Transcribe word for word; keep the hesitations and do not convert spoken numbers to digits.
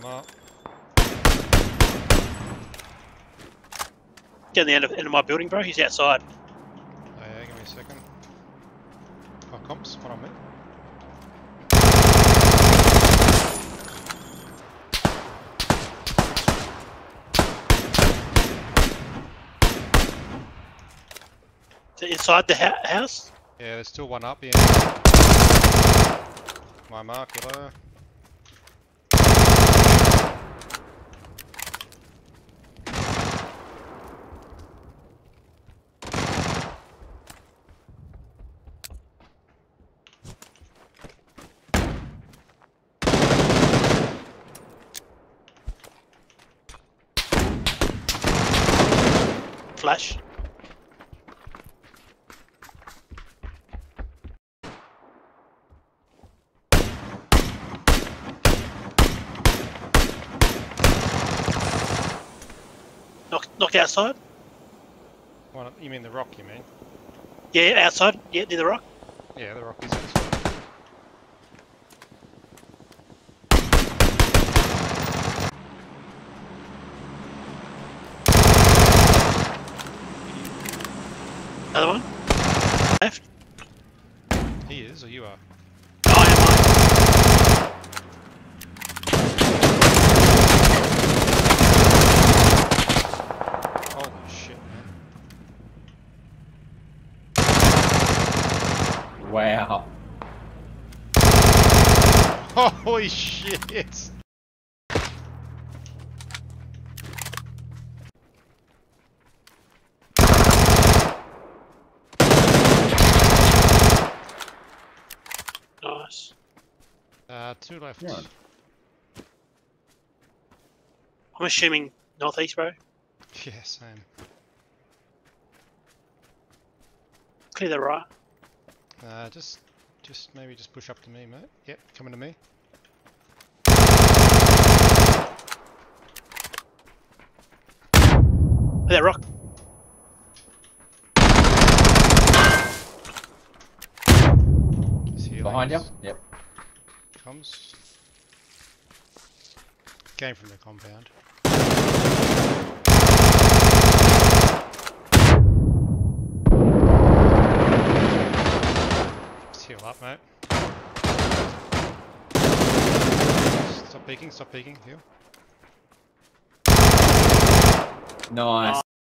him up. Get in the end of, end of my building, bro. He's outside. Oh yeah, give me a second. Oh, comps, one on me. Is it inside the ha house? Yeah, there's still one up here. My mark, yellow. Flash. Knock, knocked outside? One, you mean the rock, you mean? Yeah, outside. Yeah, near the rock. Yeah, the rock is outside. Another one. Left. He is, or you are? Oh, am I? Holy shit, man. Wow. Holy shit! Nice. Uh, two left. Yeah. I'm assuming northeast, bro. Yeah, same. Clear the right. Uh, just, just maybe just push up to me, mate. Yep, coming to me. That rock. He's healing. Behind you? Yep. Comes. Came from the compound. Just heal up, mate. Stop peeking, stop peeking, heal. Nice.